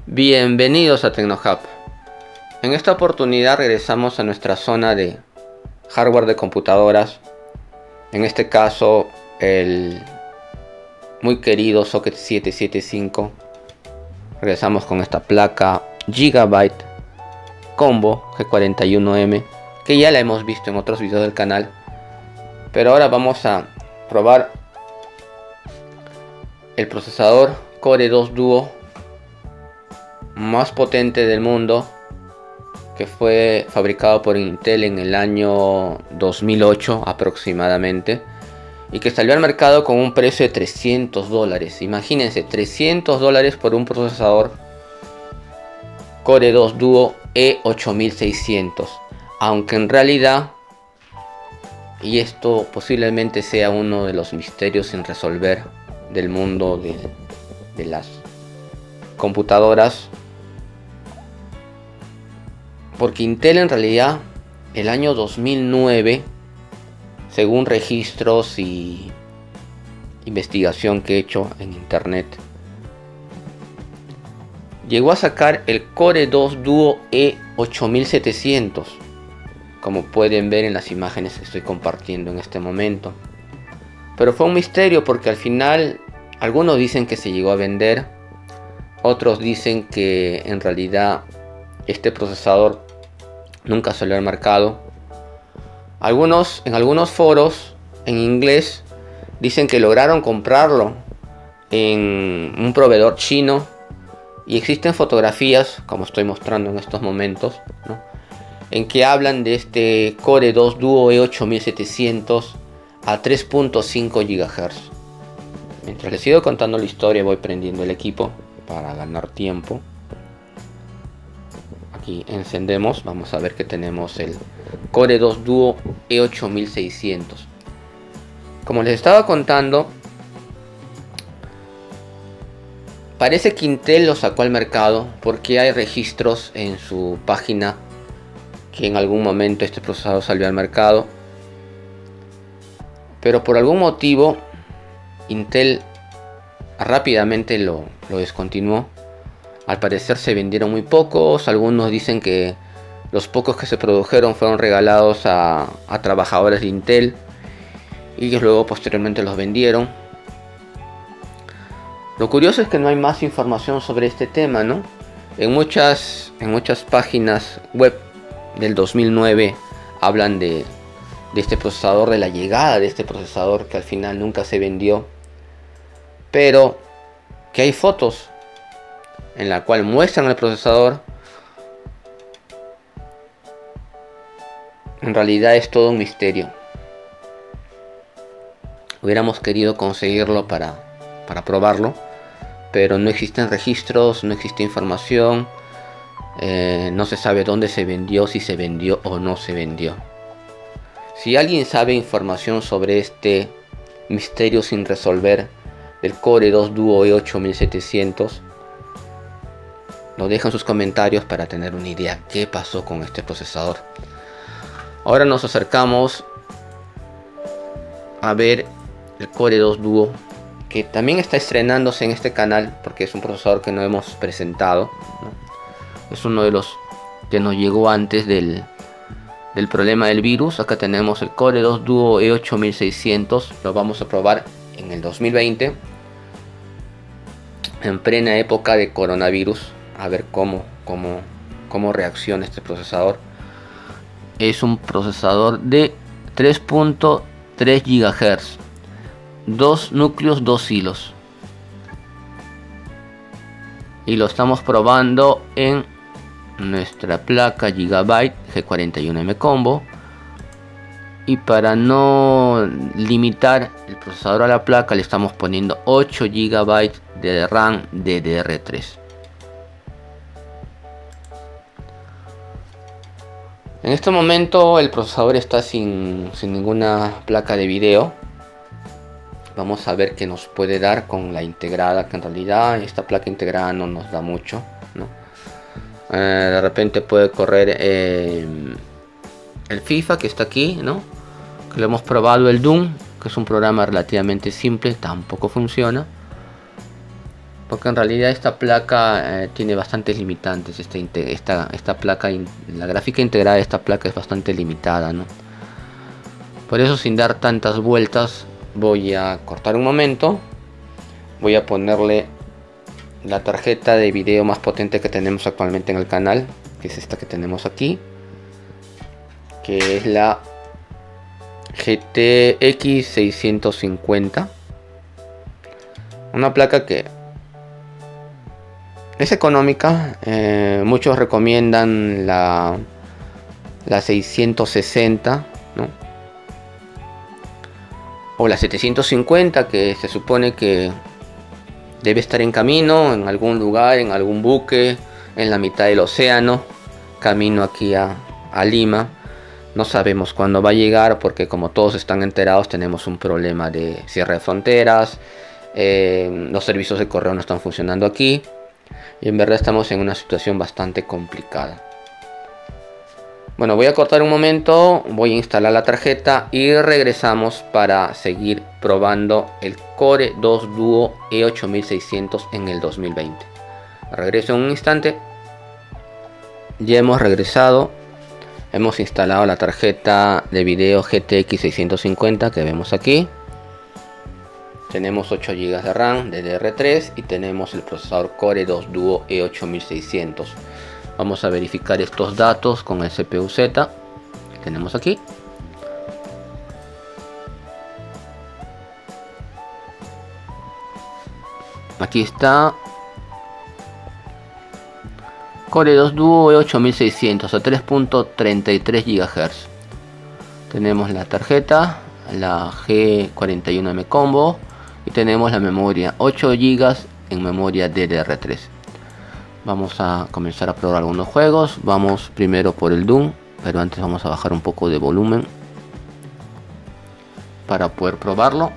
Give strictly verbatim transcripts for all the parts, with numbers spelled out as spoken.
Bienvenidos a TecnoHub. En esta oportunidad regresamos a nuestra zona de hardware de computadoras. En este caso el muy querido Socket siete siete cinco. Regresamos con esta placa Gigabyte Combo G cuarenta y uno M, que ya la hemos visto en otros videos del canal, pero ahora vamos a probar el procesador Core dos Duo más potente del mundo, que fue fabricado por Intel en el año dos mil ocho aproximadamente, y que salió al mercado con un precio de trescientos dólares. Imagínense, trescientos dólares por un procesador Core dos Duo E ocho mil seiscientos, aunque en realidad, y esto posiblemente sea uno de los misterios sin resolver del mundo de, de las computadoras, porque Intel en realidad el año dos mil nueve, según registros y investigación que he hecho en internet, llegó a sacar el Core dos Duo E ocho mil setecientos, como pueden ver en las imágenes que estoy compartiendo en este momento. Pero fue un misterio porque al final algunos dicen que se llegó a vender, otros dicen que en realidad este procesador nunca salió al mercado. Algunos, en algunos foros en inglés, dicen que lograron comprarlo en un proveedor chino, y existen fotografías, como estoy mostrando en estos momentos, ¿no?, en que hablan de este Core dos Duo E ocho mil setecientos a tres punto cinco gigahertz. Mientras les sigo contando la historia, voy prendiendo el equipo para ganar tiempo. Aquí encendemos, vamos a ver que tenemos el Core dos Duo E ocho mil seiscientos. Como les estaba contando, parece que Intel lo sacó al mercado porque hay registros en su página que en algún momento este procesador salió al mercado, pero por algún motivo Intel rápidamente lo, lo descontinuó. Al parecer se vendieron muy pocos. Algunos dicen que los pocos que se produjeron fueron regalados a, a trabajadores de Intel, y ellos luego posteriormente los vendieron. Lo curioso es que no hay más información sobre este tema, ¿no? En muchas, en muchas páginas web del dos mil nueve hablan de, de este procesador, de la llegada de este procesador, que al final nunca se vendió, pero que hay fotos en la cual muestran el procesador. En realidad es todo un misterio. Hubiéramos querido conseguirlo para, para probarlo, pero no existen registros, no existe información, eh, no se sabe dónde se vendió, si se vendió o no se vendió. Si alguien sabe información sobre este misterio sin resolver del Core dos Duo E ocho mil setecientos, lo dejan en sus comentarios para tener una idea qué pasó con este procesador. Ahora nos acercamos a ver el Core dos Duo, que también está estrenándose en este canal porque es un procesador que no hemos presentado, ¿no? Es uno de los que nos llegó antes del, del problema del virus. Acá tenemos el Core dos Duo E ocho mil seiscientos. Lo vamos a probar en el dos mil veinte, en plena época de coronavirus, a ver cómo, cómo, cómo reacciona este procesador. Es un procesador de tres punto tres gigahertz, dos núcleos, dos hilos, y lo estamos probando en nuestra placa Gigabyte G cuarenta y uno M Combo. Y para no limitar el procesador a la placa, le estamos poniendo ocho gigabytes de RAM D D R tres. En este momento el procesador está sin, sin ninguna placa de video. Vamos a ver qué nos puede dar con la integrada, que en realidad esta placa integrada no nos da mucho, ¿no? Eh, de repente puede correr eh, el FIFA, que está aquí, ¿no? Que lo hemos probado, el Doom, que es un programa relativamente simple, tampoco funciona. porque en realidad esta placa eh, tiene bastantes limitantes. Esta, esta, esta placa, la gráfica integrada de esta placa es bastante limitada, ¿no? Por eso, sin dar tantas vueltas, voy a cortar un momento. Voy a ponerle la tarjeta de video más potente que tenemos actualmente en el canal, que es esta que tenemos aquí, que es la G T X seiscientos cincuenta. Una placa que es económica. Eh, muchos recomiendan la, la seiscientos sesenta, ¿no? O la setecientos cincuenta, que se supone que debe estar en camino, en algún lugar, en algún buque, en la mitad del océano, camino aquí a, a Lima. No sabemos cuándo va a llegar, porque como todos están enterados, tenemos un problema de cierre de fronteras. Eh, los servicios de correo no están funcionando aquí. Y en verdad estamos en una situación bastante complicada. Bueno, voy a cortar un momento, voy a instalar la tarjeta y regresamos para seguir probando el Core dos Duo E ocho mil seiscientos en el dos mil veinte. Regreso en un instante. Ya hemos regresado. Hemos instalado la tarjeta de video G T X seiscientos cincuenta que vemos aquí. Tenemos ocho gigas de RAM D D R tres y tenemos el procesador Core dos Duo E ocho mil seiscientos. Vamos a verificar estos datos con el C P U Z que tenemos aquí. Aquí está Core dos Duo E ocho mil seiscientos a tres punto treinta y tres gigahertz. Tenemos la tarjeta, la G cuarenta y uno M Combo, y tenemos la memoria ocho gigas en memoria D D R tres. Vamos a comenzar a probar algunos juegos. Vamos primero por el Doom, pero antes vamos a bajar un poco de volumen para poder probarlo.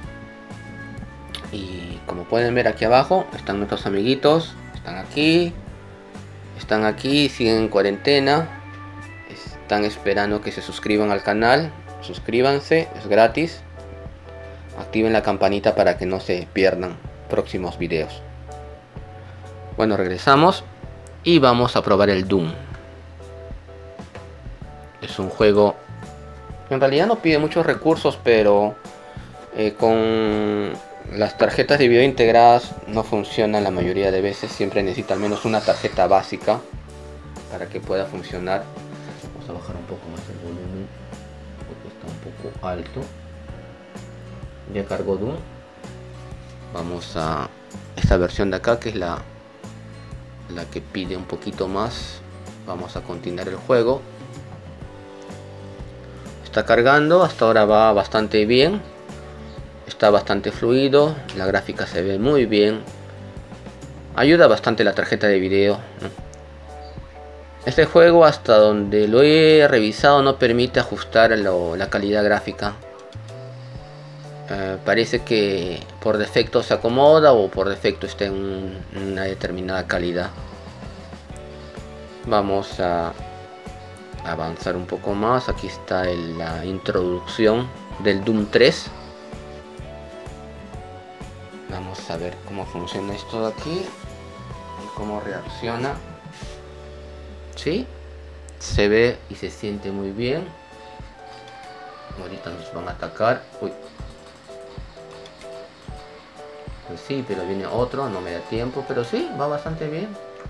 Y como pueden ver, aquí abajo están nuestros amiguitos. Están aquí, están aquí, siguen en cuarentena. Están esperando que se suscriban al canal. Suscríbanse, es gratis. Activen la campanita para que no se pierdan próximos videos. Bueno, regresamos y vamos a probar el Doom. Es un juego que en realidad no pide muchos recursos, pero eh, con las tarjetas de video integradas no funcionan la mayoría de veces. Siempre necesita al menos una tarjeta básica para que pueda funcionar. Vamos a bajar un poco más el volumen porque está un poco alto. Ya cargó Doom. Vamos a esta versión de acá, que es la la que pide un poquito más. Vamos a continuar el juego. Está cargando, hasta ahora va bastante bien, está bastante fluido, la gráfica se ve muy bien, ayuda bastante la tarjeta de video, ¿no? Este juego, hasta donde lo he revisado, no permite ajustar lo, la calidad gráfica. Uh, parece que por defecto se acomoda o por defecto está en un, una determinada calidad. Vamos a avanzar un poco más. Aquí está el, la introducción del Doom tres. Vamos a ver cómo funciona esto de aquí y cómo reacciona. ¿Sí? Se ve y se siente muy bien. Ahorita nos van a atacar. Uy. Pues sí, pero viene otro, no me da tiempo, pero sí, va bastante bien.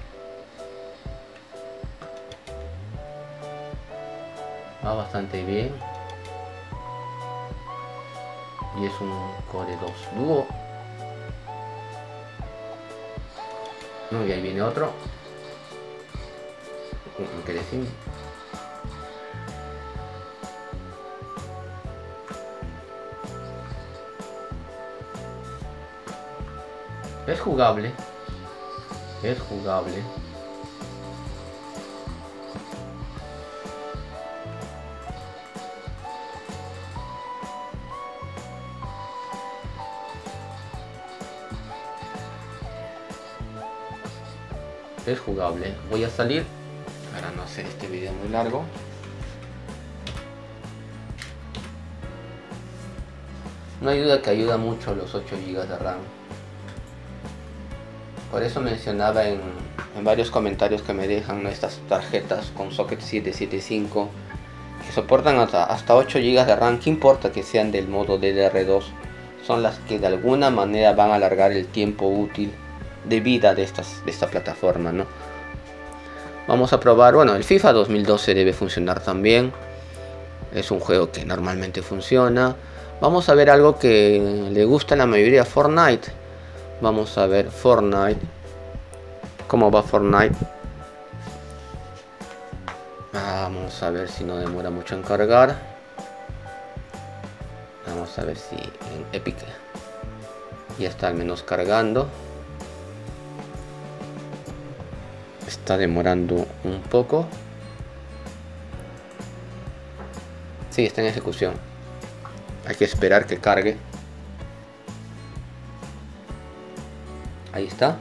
Va bastante bien. Y es un Core dos Duo. No, y ahí viene otro. Me quedé sin. Es jugable, es jugable. Es jugable. Voy a salir para no hacer este video muy largo. No hay duda que ayuda mucho los ocho gigas de RAM. Por eso mencionaba en, en varios comentarios que me dejan, ¿no?, estas tarjetas con socket siete setenta y cinco que soportan hasta, hasta ocho gigas de RAM. ¿Qué importa que sean del modo D D R dos? Son las que de alguna manera van a alargar el tiempo útil de vida de, estas, de esta plataforma, ¿no? Vamos a probar. Bueno, el FIFA dos mil doce debe funcionar también. Es un juego que normalmente funciona. Vamos a ver algo que le gusta a la mayoría, Fortnite. Vamos a ver Fortnite. ¿Cómo va Fortnite? Vamos a ver si no demora mucho en cargar. Vamos a ver si en Epic ya está al menos cargando. Está demorando un poco. Sí, está en ejecución. Hay que esperar que cargue. Ahí está.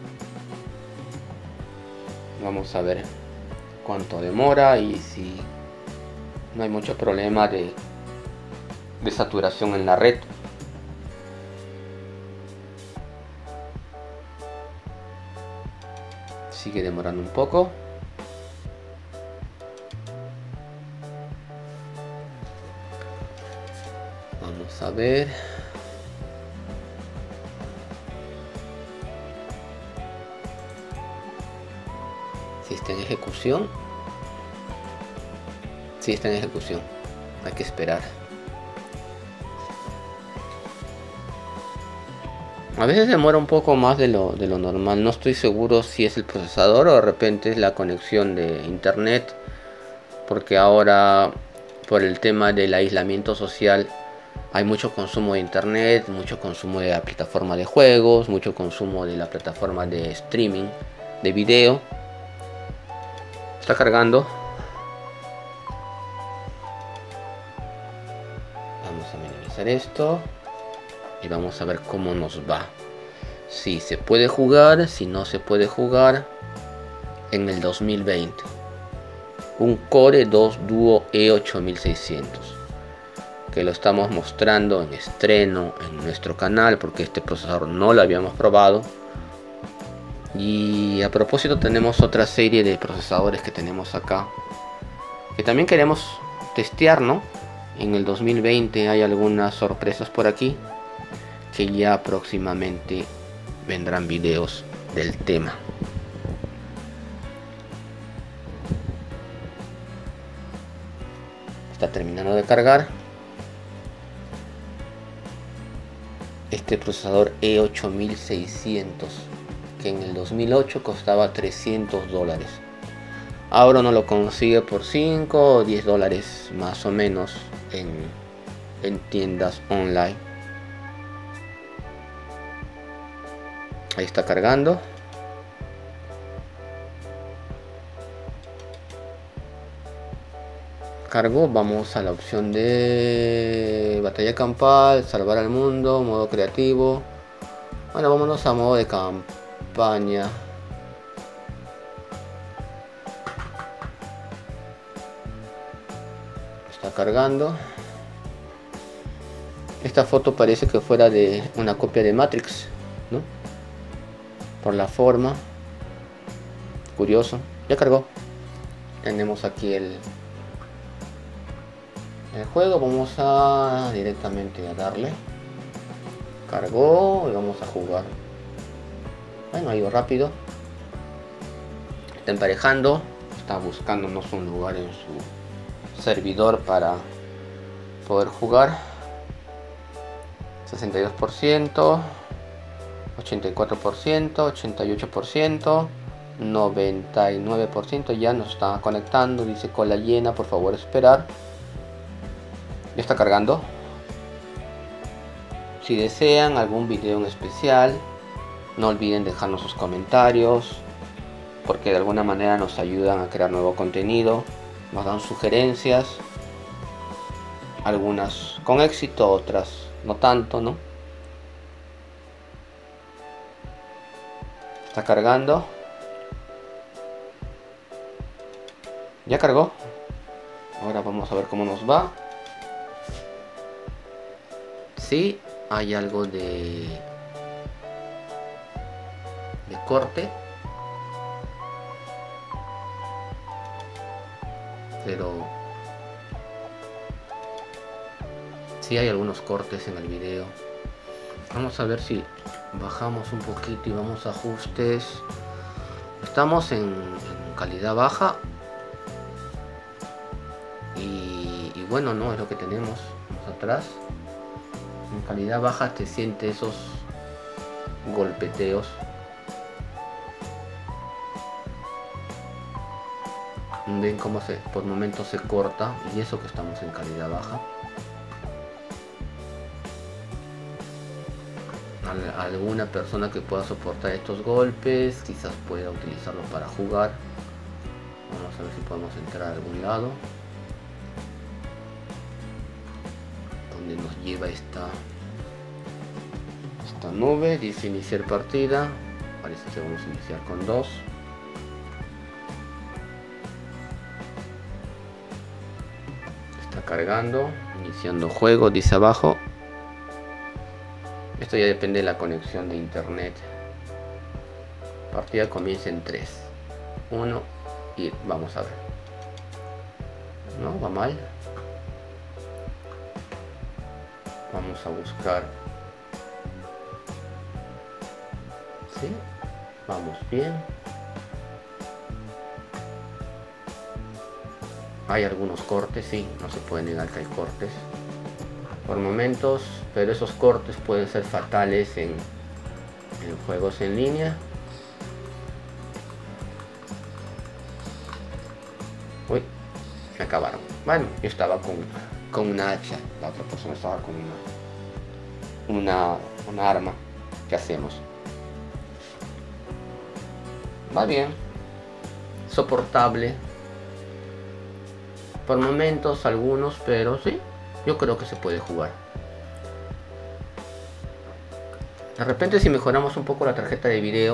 Vamos a ver cuánto demora y si no hay mucho problema de, de saturación en la red. Sigue demorando un poco. Vamos a ver. Si está en ejecución. Si está en ejecución. Hay que esperar. A veces demora un poco más de lo, de lo normal. No estoy seguro si es el procesador o de repente es la conexión de internet. Porque ahora, por el tema del aislamiento social, hay mucho consumo de internet, mucho consumo de la plataforma de juegos, mucho consumo de la plataforma de streaming, de video. Está cargando. Vamos a minimizar esto. Y vamos a ver cómo nos va. Si se puede jugar, si no se puede jugar. En el dos mil veinte. Un Core dos Duo E ocho mil seiscientos. Que lo estamos mostrando en estreno en nuestro canal. Porque este procesador no lo habíamos probado. Y a propósito tenemos otra serie de procesadores que tenemos acá. Que también queremos testear, ¿no? En el dos mil veinte hay algunas sorpresas por aquí. Que ya próximamente vendrán videos del tema. Está terminando de cargar. Este procesador E ocho mil seiscientos, que en el dos mil ocho costaba trescientos dólares. Ahora no lo consigue por cinco o diez dólares más o menos en, en tiendas online. Ahí está cargando. Cargó. Vamos a la opción de batalla campal, salvar al mundo, modo creativo. Bueno, vámonos a modo de campaña. Está cargando. Esta foto parece que fuera de una copia de Matrix, ¿no? Por la forma. Curioso. Ya cargó. Tenemos aquí el, el juego. Vamos a directamente a darle. Cargó y vamos a jugar. Bueno, ha ido rápido. Está emparejando. Está buscándonos un lugar en su servidor para poder jugar. sesenta y dos por ciento, ochenta y cuatro por ciento, ochenta y ocho por ciento, noventa y nueve por ciento. Ya nos está conectando. Dice cola llena, por favor esperar. Ya está cargando. Si desean algún video en especial, no olviden dejarnos sus comentarios, porque de alguna manera nos ayudan a crear nuevo contenido. Nos dan sugerencias, algunas con éxito, otras no tanto, ¿no? Está cargando. Ya cargó. Ahora vamos a ver cómo nos va. Sí, hay algo de de corte, pero sí hay algunos cortes en el video. Vamos a ver si bajamos un poquito y vamos a ajustes. Estamos en, en calidad baja y, y bueno, no es lo que tenemos. Vamos atrás. En calidad baja te sientes esos golpeteos. Ven cómo se por momentos se corta, y eso que estamos en calidad baja. Alguna persona que pueda soportar estos golpes quizás pueda utilizarlo para jugar. Vamos a ver si podemos entrar a algún lado donde nos lleva esta esta nube. Dice iniciar partida. Parece que vamos a iniciar con dos. Está cargando, iniciando juego, dice abajo. Esto ya depende de la conexión de internet. Partida comienza en tres, uno y vamos a ver. No, va mal. Vamos a buscar. Sí, vamos bien. Hay algunos cortes, sí, no se puede negar que hay cortes por momentos, pero esos cortes pueden ser fatales en, en juegos en línea. Uy, se acabaron. Bueno, yo estaba con, con una hacha, la otra persona estaba con una, una, una arma. ¿Qué hacemos? Va bien, soportable por momentos algunos, pero sí, yo creo que se puede jugar. De repente, si mejoramos un poco la tarjeta de video,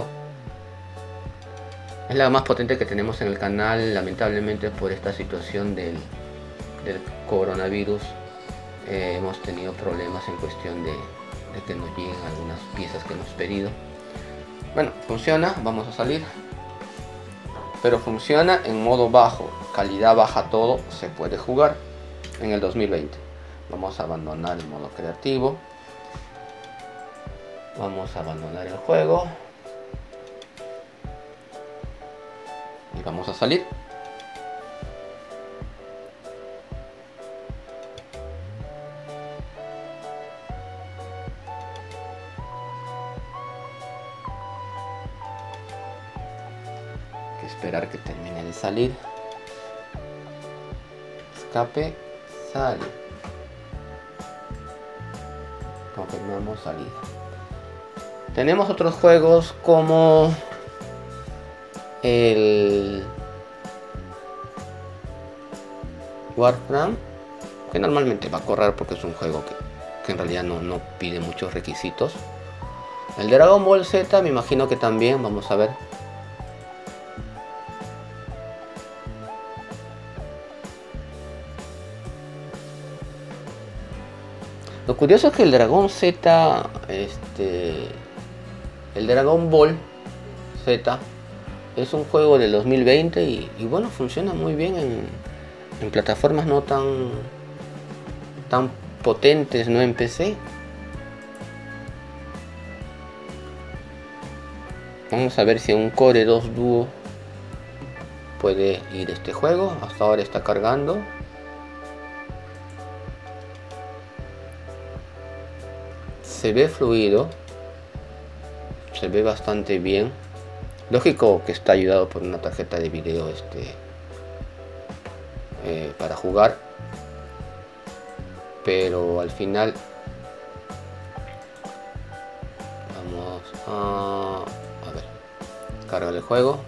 es la más potente que tenemos en el canal. Lamentablemente, por esta situación del, del coronavirus, eh, hemos tenido problemas en cuestión de, de que nos lleguen algunas piezas que hemos pedido. Bueno, funciona, vamos a salir. Pero funciona en modo bajo, calidad baja, todo se puede jugar en el dos mil veinte. Vamos a abandonar el modo creativo. Vamos a abandonar el juego. Y vamos a salir. Hay que esperar que termine de salir. Escape, sale. Confirmamos salida. Tenemos otros juegos como el Warframe, que normalmente va a correr porque es un juego que, que en realidad no, no pide muchos requisitos. El Dragon Ball Z me imagino que también, vamos a ver. Lo curioso es que el Dragon Z, este, el Dragon Ball Z es un juego del dos mil veinte y, y bueno, funciona muy bien en, en plataformas no tan, tan potentes, no en P C. Vamos a ver si un Core dos Duo puede ir este juego. Hasta ahora está cargando. Se ve fluido, se ve bastante bien. Lógico que está ayudado por una tarjeta de video este, eh, para jugar, pero al final vamos a, a ver, carga el juego,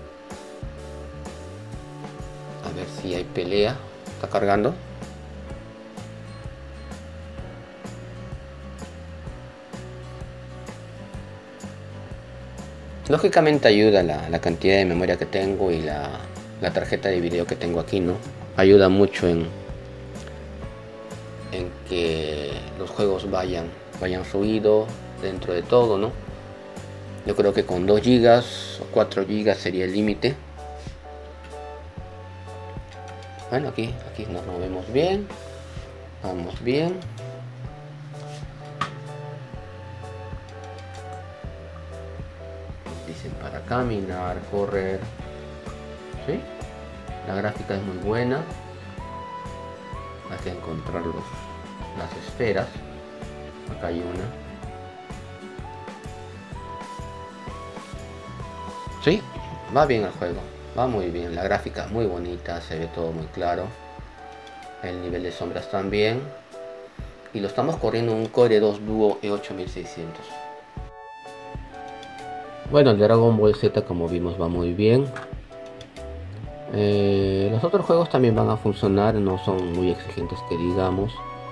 a ver si hay pelea. Está cargando. Lógicamente ayuda la, la cantidad de memoria que tengo y la, la tarjeta de video que tengo aquí, ¿no? Ayuda mucho en, en que los juegos vayan, vayan fluido dentro de todo, ¿no? Yo creo que con dos gigas o cuatro gigas sería el límite. Bueno, aquí, aquí nos movemos bien. Vamos bien. Nos dicen para caminar, correr. ¿Sí? La gráfica es muy buena. Hay que encontrar los, las esferas. Acá hay una. Sí, va bien el juego. Va muy bien. La gráfica es muy bonita. Se ve todo muy claro. El nivel de sombras también. Y lo estamos corriendo en un Core dos Duo E ocho mil seiscientos. Bueno, el Dragon Ball Z, como vimos, va muy bien. Eh, los otros juegos también van a funcionar, no son muy exigentes que digamos.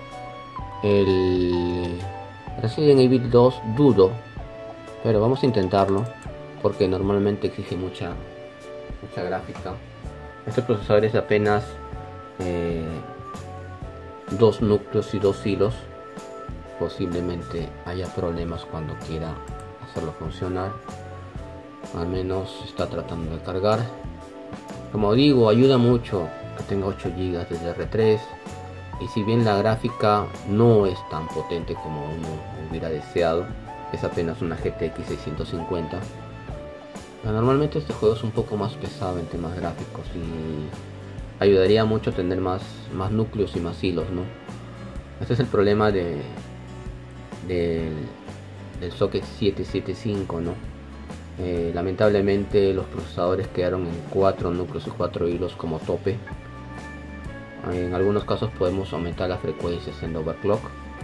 El Resident Evil dos dudo, pero vamos a intentarlo porque normalmente exige mucha mucha gráfica. Este procesador es de apenas eh, dos núcleos y dos hilos. Posiblemente haya problemas cuando quiera hacerlo funcionar. Al menos está tratando de cargar. Como digo, ayuda mucho que tenga ocho gigas de D D R tres. Y si bien la gráfica no es tan potente como uno hubiera deseado, es apenas una G T X seiscientos cincuenta. Normalmente este juego es un poco más pesado en temas gráficos y ayudaría mucho tener más, más núcleos y más hilos, ¿no? Este es el problema de, de del socket siete setenta y cinco, ¿no? Eh, lamentablemente los procesadores quedaron en cuatro núcleos y cuatro hilos como tope. En algunos casos podemos aumentar las frecuencias en overclock,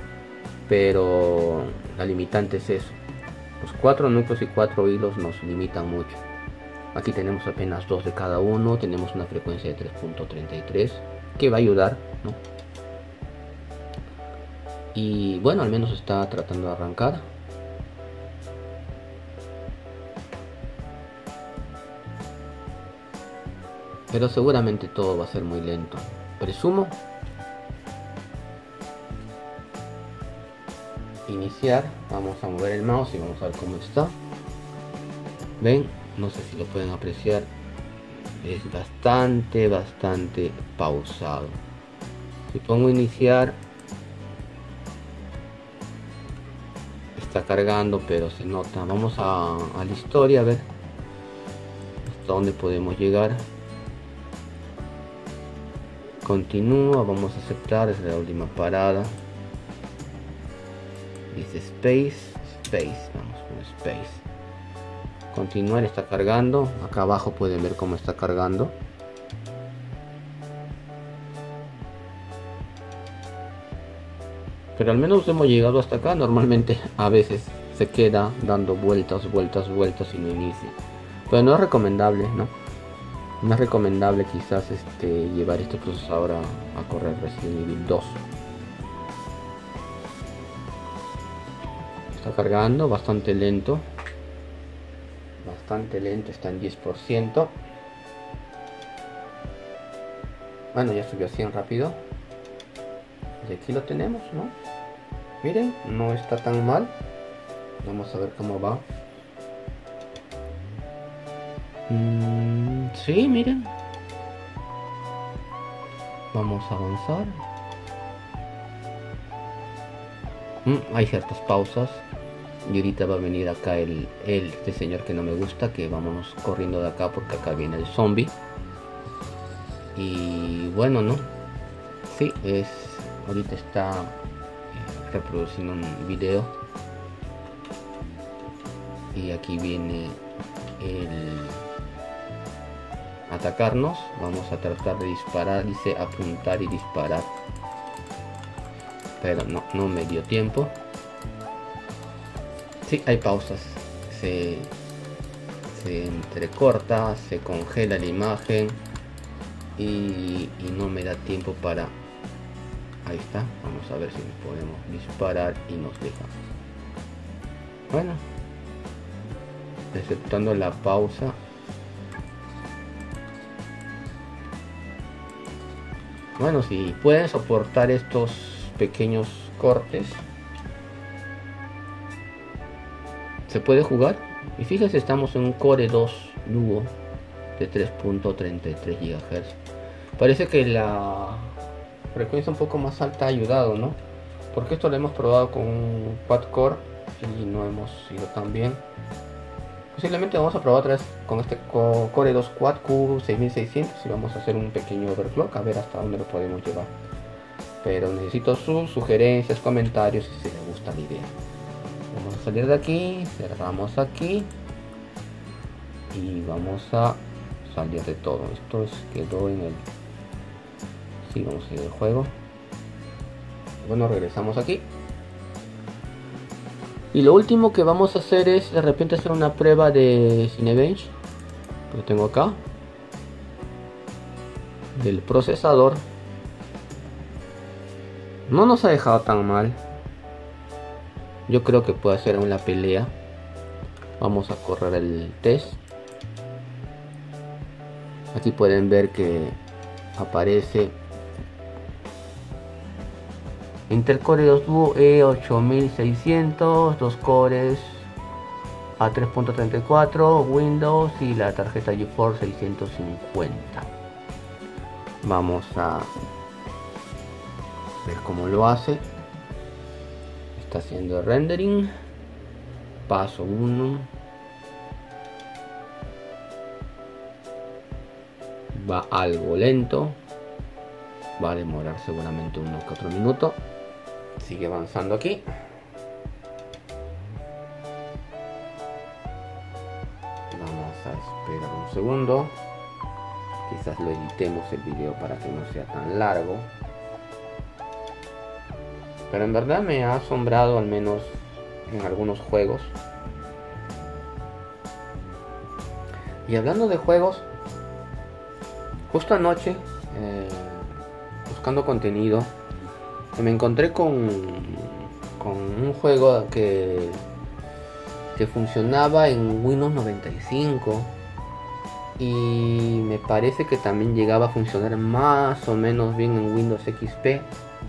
pero la limitante es eso. Los cuatro núcleos y cuatro hilos nos limitan mucho. Aquí tenemos apenas dos de cada uno. Tenemos una frecuencia de tres punto treinta y tres que va a ayudar, ¿no? Y bueno, al menos está tratando de arrancar. Pero seguramente todo va a ser muy lento. Presumo. Iniciar. Vamos a mover el mouse y vamos a ver cómo está. Ven, no sé si lo pueden apreciar. Es bastante, bastante pausado. Si pongo iniciar, está cargando, pero se nota. Vamos a, a la historia a ver hasta dónde podemos llegar. Continúa, vamos a aceptar, es la última parada. Dice Space, Space, vamos con Space. Continuar, está cargando. Acá abajo pueden ver cómo está cargando. Pero al menos hemos llegado hasta acá. Normalmente a veces se queda dando vueltas, vueltas, vueltas y no inicia. Pero no es recomendable, ¿no? No es recomendable quizás este, llevar este procesador a, a correr Resident Evil dos. Está cargando bastante lento. Bastante lento, está en diez por ciento. Bueno, ya subió a cien rápido. Y aquí lo tenemos, ¿no? Miren, no está tan mal. Vamos a ver cómo va. Mm, sí, miren. Vamos a avanzar. Mm, hay ciertas pausas. Y ahorita va a venir acá el, el este señor que no me gusta. Que vámonos corriendo de acá porque acá viene el zombie. Y bueno, ¿no? Sí, es... Ahorita está eh, reproduciendo un video. Y aquí viene el... atacarnos. Vamos a tratar de disparar. Dice apuntar y disparar, pero no, no me dio tiempo. Sí, hay pausas. Se, se entrecorta, se congela la imagen y, y no me da tiempo para... Ahí está. Vamos a ver si nos podemos disparar y nos deja. Bueno, exceptuando la pausa. Bueno, si pueden soportar estos pequeños cortes, se puede jugar. Y fíjense, estamos en un Core dos Duo de tres punto treinta y tres gigahercios. Parece que la frecuencia un poco más alta ha ayudado, ¿no? Porque esto lo hemos probado con un quad core y no hemos ido tan bien. Posiblemente vamos a probar otra vez con este Core dos Quad Q seis mil seiscientos y vamos a hacer un pequeño overclock a ver hasta dónde lo podemos llevar. Pero necesito sus sugerencias, comentarios si les gusta la idea. Vamos a salir de aquí, cerramos aquí y vamos a salir de todo. Esto es, quedó en el... Sí, vamos a ir al juego. Bueno, regresamos aquí. Y lo último que vamos a hacer es de repente hacer una prueba de Cinebench. Lo tengo acá. Del procesador. No nos ha dejado tan mal. Yo creo que puede ser una pelea. Vamos a correr el test. Aquí pueden ver que aparece Intel Core dos Duo E ocho mil seiscientos, dos cores A tres punto treinta y cuatro, Windows y la tarjeta GeForce seiscientos cincuenta. Vamos a ver cómo lo hace. Está haciendo el rendering. Paso uno. Va algo lento. Va a demorar seguramente uno que otro minuto. Sigue avanzando aquí. Vamos a esperar un segundo. Quizás lo editemos el video para que no sea tan largo. Pero en verdad me ha asombrado, al menos en algunos juegos. Y hablando de juegos, justo anoche, eh, buscando contenido, me encontré con, con un juego que, que funcionaba en Windows noventa y cinco y me parece que también llegaba a funcionar más o menos bien en Windows X P.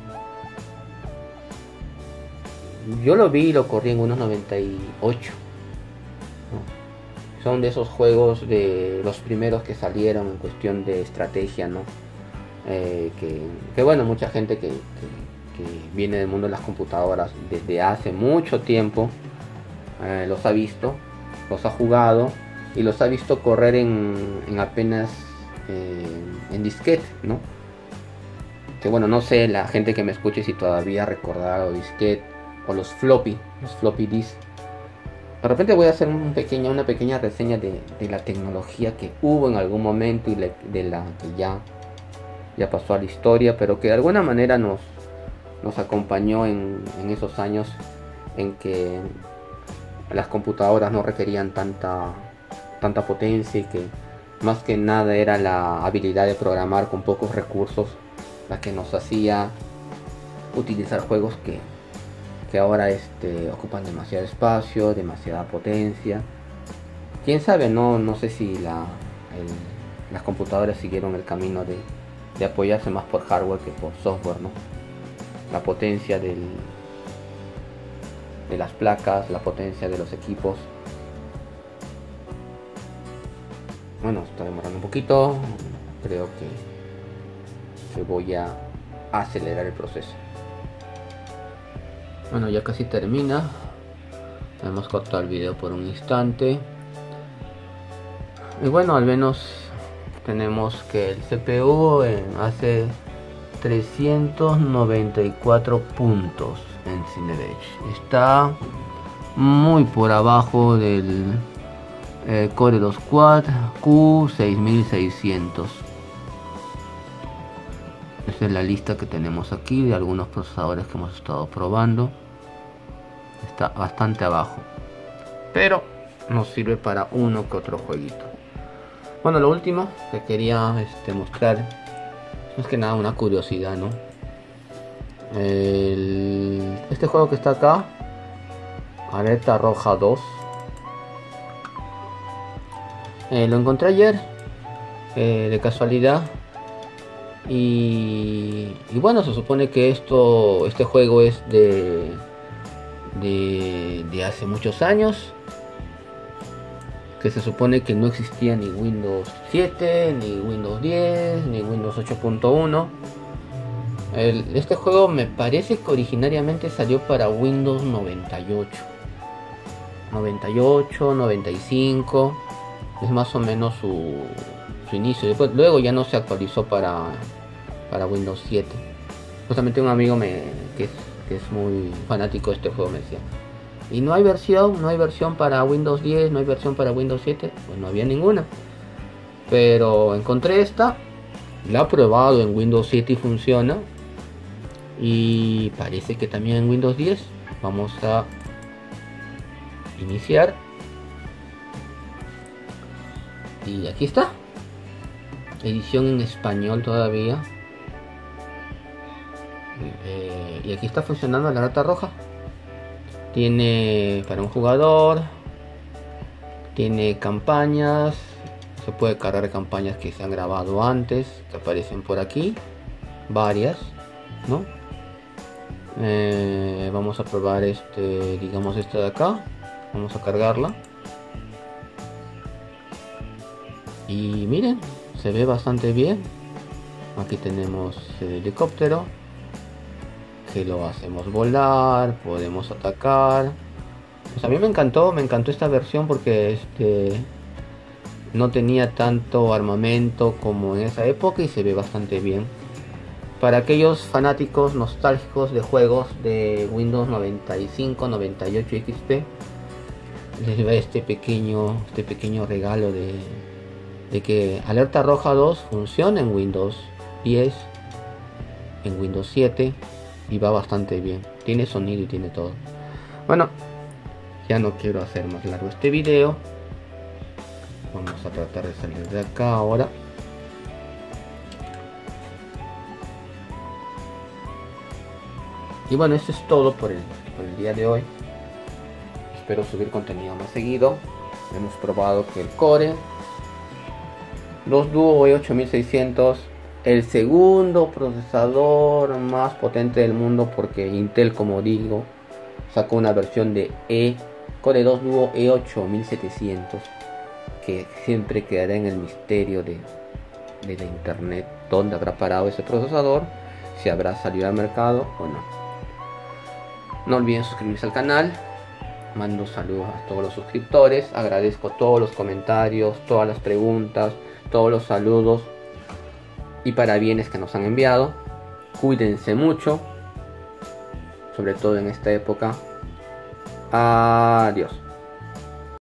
Yo lo vi y lo corrí en Windows noventa y ocho. Son de esos juegos, de los primeros que salieron en cuestión de estrategia, ¿no? Eh, que, que bueno, mucha gente que, que, que viene del mundo de las computadoras desde hace mucho tiempo eh, los ha visto, los ha jugado y los ha visto correr en, en apenas eh, en disquete, ¿no? Que bueno, no sé la gente que me escuche si todavía recordará los disquete o los floppy, los floppy disk. De repente voy a hacer un pequeña, una pequeña reseña de, de la tecnología que hubo en algún momento y le, de la que ya, ya pasó a la historia, pero que de alguna manera nos, nos acompañó en, en esos años en que las computadoras no requerían tanta, tanta potencia y que más que nada era la habilidad de programar con pocos recursos la que nos hacía utilizar juegos que que ahora este, ocupan demasiado espacio, demasiada potencia. Quién sabe, no, no sé si la, el, las computadoras siguieron el camino de, de apoyarse más por hardware que por software, ¿no? La potencia del, de las placas, la potencia de los equipos. Bueno, está demorando un poquito. Creo que, que voy a acelerar el proceso. Bueno, ya casi termina. Hemos cortado el video por un instante. Y bueno, al menos tenemos que el C P U eh, hace trescientos noventa y cuatro puntos en Cinebench. Está muy por abajo del eh, Core dos Quad Q seis mil seiscientos. Esta es la lista que tenemos aquí de algunos procesadores que hemos estado probando. Está bastante abajo, pero nos sirve para uno que otro jueguito. Bueno, lo último que quería este, mostrar es que nada, una curiosidad, ¿no? El, este juego que está acá, Alerta Roja dos, eh, lo encontré ayer eh, de casualidad. Y, y bueno, se supone que esto, este juego es de, de, de hace muchos años. que se supone que no existía ni Windows siete, ni Windows diez, ni Windows ocho punto uno. El, este juego me parece que originariamente salió para Windows noventa y ocho, noventa y ocho, noventa y cinco, es más o menos su, su inicio. Después, luego ya no se actualizó para, para Windows siete. Justamente un amigo me, que, es, que es muy fanático de este juego me decía, y no hay versión, no hay versión para Windows diez, no hay versión para Windows siete, pues no había ninguna. Pero encontré esta, la he probado en Windows siete y funciona. Y parece que también en Windows diez. Vamos a iniciar. Y aquí está. Edición en español todavía. Eh, y aquí está funcionando la alerta roja. Tiene para un jugador. Tiene campañas. Se puede cargar campañas que se han grabado antes, que aparecen por aquí. Varias, ¿no? Eh, vamos a probar este, digamos esta de acá. Vamos a cargarla. Y miren, se ve bastante bien. Aquí tenemos el helicóptero, que lo hacemos volar, podemos atacar. Pues a mí me encantó, me encantó esta versión porque este no tenía tanto armamento como en esa época y se ve bastante bien. Para aquellos fanáticos nostálgicos de juegos de Windows noventa y cinco, noventa y ocho X P, les va este pequeño, este pequeño regalo de, de que Alerta Roja dos funciona en Windows diez, en Windows siete y va bastante bien. Tiene sonido y tiene todo. Bueno, ya no quiero hacer más largo este video. Vamos a tratar de salir de acá ahora. Y bueno, eso es todo por el, por el día de hoy. Espero subir contenido más seguido. Hemos probado que el Core dos Duo E ocho mil seiscientos, el segundo procesador más potente del mundo, porque Intel, como digo, sacó una versión de E Core dos Duo E ocho mil setecientos, que siempre quedará en el misterio de, de la internet, dónde habrá parado ese procesador, si habrá salido al mercado o no. No olviden suscribirse al canal. Mando saludos a todos los suscriptores. Agradezco todos los comentarios, todas las preguntas, todos los saludos y parabienes que nos han enviado. Cuídense mucho, sobre todo en esta época. Adiós.